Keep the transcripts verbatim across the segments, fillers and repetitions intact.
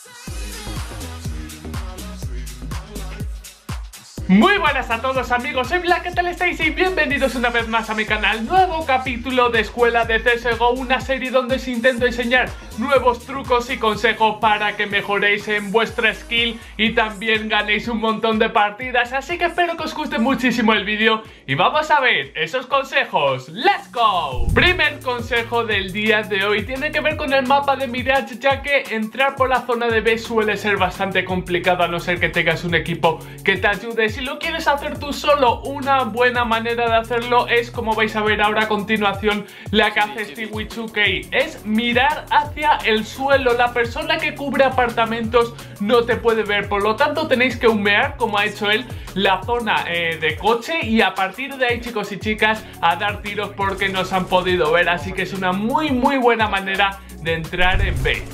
Muy buenas a todos amigos, soy Black, ¿qué tal estáis? Y bienvenidos una vez más a mi canal. Nuevo capítulo de Escuela de C S G O, una serie donde os intento enseñar nuevos trucos y consejos para que mejoréis en vuestra skill y también ganéis un montón de partidas. Así que espero que os guste muchísimo el vídeo y vamos a ver esos consejos. ¡Let's go! Primer consejo del día de hoy tiene que ver con el mapa de Mirage, ya que entrar por la zona de B suele ser bastante complicado a no ser que tengas un equipo que te ayude. Si lo quieres hacer tú solo, una buena manera de hacerlo es, como vais a ver ahora a continuación, la que hace Stewie dos K, es mirar hacia el suelo. La persona que cubre apartamentos no te puede ver, por lo tanto tenéis que humear, como ha hecho él, la zona eh, de coche, y a partir de ahí, chicos y chicas, a dar tiros porque nos han podido ver, así que es una muy muy buena manera de entrar en B.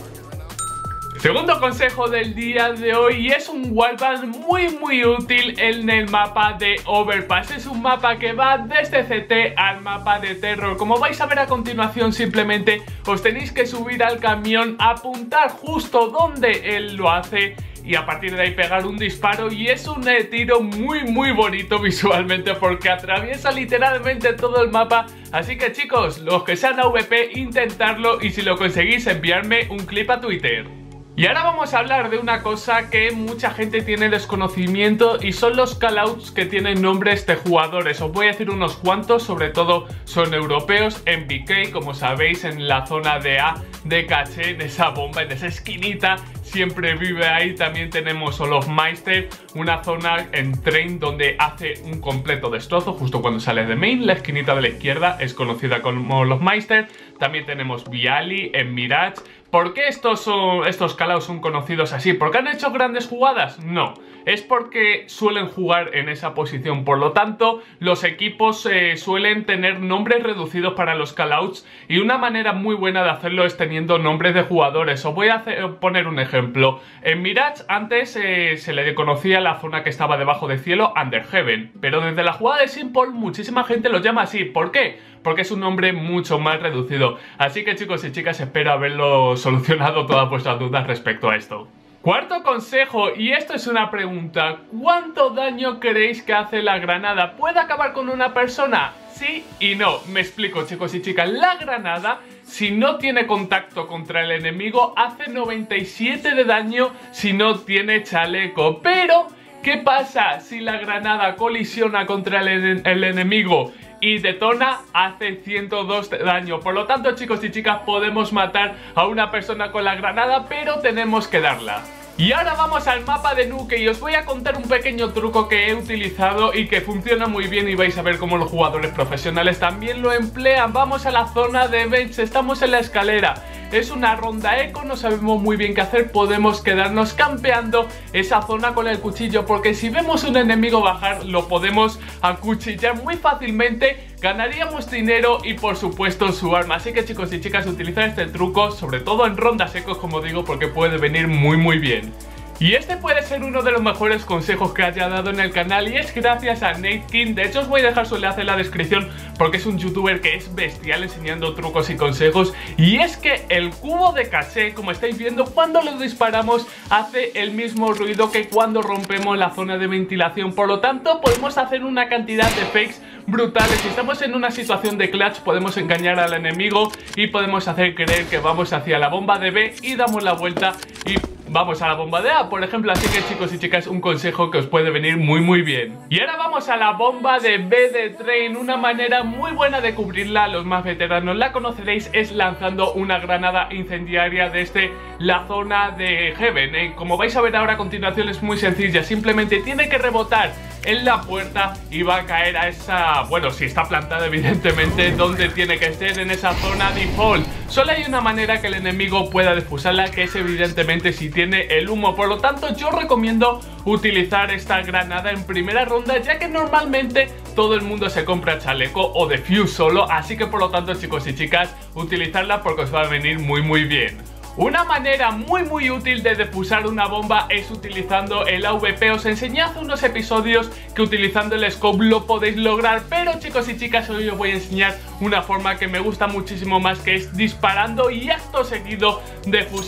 Segundo consejo del día de hoy, y es un wallbang muy muy útil en el mapa de Overpass. Es un mapa que va desde C T al mapa de Terror. Como vais a ver a continuación, simplemente os tenéis que subir al camión, apuntar justo donde él lo hace y a partir de ahí pegar un disparo, y es un eh, tiro muy muy bonito visualmente porque atraviesa literalmente todo el mapa. Así que chicos, los que sean A V P, intentarlo, y si lo conseguís, enviarme un clip a Twitter. Y ahora vamos a hablar de una cosa que mucha gente tiene desconocimiento, y son los callouts que tienen nombres de jugadores. Os voy a decir unos cuantos, sobre todo son europeos. En B K, como sabéis, en la zona de A de caché, en esa bomba, en esa esquinita, siempre vive ahí. También tenemos Olofmeister, una zona en Train donde hace un completo destrozo justo cuando sale de main. La esquinita de la izquierda es conocida como Olofmeister. También tenemos Viali en Mirage. ¿Por qué estos, son, estos callouts son conocidos así? ¿Porque han hecho grandes jugadas? No, es porque suelen jugar en esa posición. Por lo tanto, los equipos eh, suelen tener nombres reducidos para los callouts, y una manera muy buena de hacerlo es teniendo nombres de jugadores. Os voy a hacer, poner un ejemplo. En Mirage antes eh, se le conocía la zona que estaba debajo de cielo Under Heaven, pero desde la jugada de Simple muchísima gente lo llama así. ¿Por qué? Porque es un nombre mucho más reducido. Así que chicos y chicas, espero haberlo solucionado todas vuestras dudas respecto a esto. Cuarto consejo, y esto es una pregunta: ¿cuánto daño creéis que hace la granada? ¿Puede acabar con una persona? Sí y no. Me explico, chicos y chicas. La granada, si no tiene contacto contra el enemigo, hace noventa y siete de daño si no tiene chaleco. Pero, ¿qué pasa si la granada colisiona contra el, en el enemigo y detona? Hace ciento dos de daño. Por lo tanto, chicos y chicas, podemos matar a una persona con la granada, pero tenemos que darla. Y ahora vamos al mapa de Nuke, y os voy a contar un pequeño truco que he utilizado y que funciona muy bien, y vais a ver cómo los jugadores profesionales también lo emplean. Vamos a la zona de bench, estamos en la escalera. Es una ronda eco, no sabemos muy bien qué hacer. Podemos quedarnos campeando esa zona con el cuchillo, porque si vemos un enemigo bajar, lo podemos acuchillar muy fácilmente, ganaríamos dinero y por supuesto su arma. Así que chicos y chicas, utilizad este truco, sobre todo en rondas ecos, como digo, porque puede venir muy muy bien. Y este puede ser uno de los mejores consejos que haya dado en el canal, y es gracias a Nate King. De hecho, os voy a dejar su enlace en la descripción porque es un youtuber que es bestial enseñando trucos y consejos. Y es que el cubo de caché, como estáis viendo, cuando lo disparamos hace el mismo ruido que cuando rompemos la zona de ventilación. Por lo tanto, podemos hacer una cantidad de fakes brutales. Si estamos en una situación de clutch, podemos engañar al enemigo y podemos hacer creer que vamos hacia la bomba de B y damos la vuelta y vamos a la bomba de A, por ejemplo. Así que chicos y chicas, un consejo que os puede venir muy muy bien. Y ahora vamos a la bomba de B de Train. Una manera muy buena de cubrirla, los más veteranos la conoceréis, es lanzando una granada incendiaria desde la zona de Heaven, ¿eh? Como vais a ver ahora a continuación, es muy sencilla. Simplemente tiene que rebotar en la puerta y va a caer a esa... bueno, si está plantada evidentemente, donde tiene que ser, en esa zona default. Solo hay una manera que el enemigo pueda defusarla, que es evidentemente si tiene el humo. Por lo tanto, yo recomiendo utilizar esta granada en primera ronda, ya que normalmente todo el mundo se compra chaleco o defuse solo. Así que por lo tanto, chicos y chicas, utilizarla porque os va a venir muy muy bien. Una manera muy muy útil de defusar una bomba es utilizando el A V P. Os enseñé hace unos episodios que utilizando el scope lo podéis lograr, pero chicos y chicas, hoy os voy a enseñar una forma que me gusta muchísimo más, que es disparando y acto seguido defusar.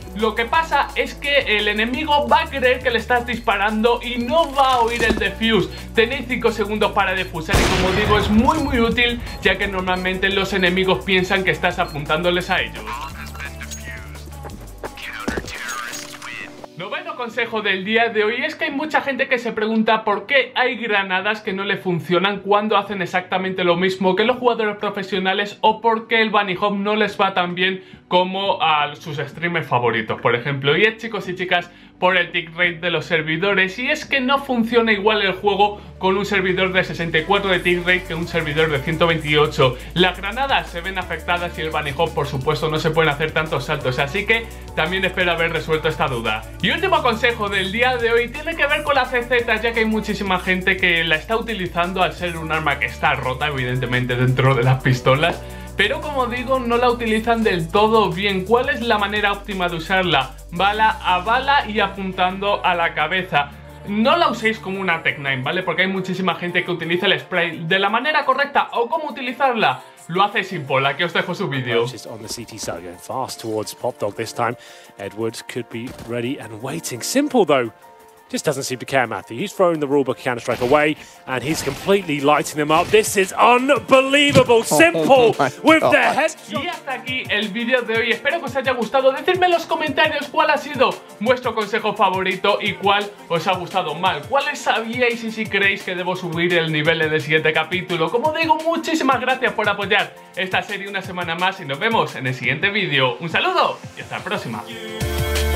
Lo que pasa es que el enemigo va a creer que le estás disparando y no va a oír el defuse. Tenéis cinco segundos para defusar y, como digo, es muy muy útil, ya que normalmente los enemigos piensan que estás apuntándoles a ellos. Noveno consejo del día de hoy es que hay mucha gente que se pregunta por qué hay granadas que no le funcionan cuando hacen exactamente lo mismo que los jugadores profesionales, o por qué el bunny hop no les va tan bien como a sus streamers favoritos, por ejemplo. Y es, chicos y chicas, por el tick rate de los servidores, y es que no funciona igual el juego con un servidor de sesenta y cuatro de tick rate que un servidor de ciento veintiocho. Las granadas se ven afectadas y el bunny hop, por supuesto, no se pueden hacer tantos saltos, así que también espero haber resuelto esta duda. Y último consejo del día de hoy tiene que ver con la C Z, ya que hay muchísima gente que la está utilizando al ser un arma que está rota, evidentemente, dentro de las pistolas, pero como digo, no la utilizan del todo bien. ¿Cuál es la manera óptima de usarla? Bala a bala y apuntando a la cabeza. No la uséis como una Tech nueve, ¿vale? Porque hay muchísima gente que utiliza el spray de la manera correcta. ¿O cómo utilizarla? Lo hace Simple. Aquí os dejo su vídeo. On the C T side, going fast towards Popdog this time. Edwards could be ready and waiting. Simple though just doesn't seem to care, Matthew. He's throwing the rulebook Counter-Strike away, and he's completely lighting them up. This is unbelievable. Simple oh with the head. Y hasta aquí el vídeo de hoy. Espero que os haya gustado. Decidme en los comentarios cuál ha sido vuestro consejo favorito y cuál os ha gustado mal. ¿Cuáles sabíais y si creéis que debo subir el nivel en el siguiente capítulo? Como digo, muchísimas gracias por apoyar esta serie una semana más y nos vemos en el siguiente vídeo. Un saludo y hasta la próxima.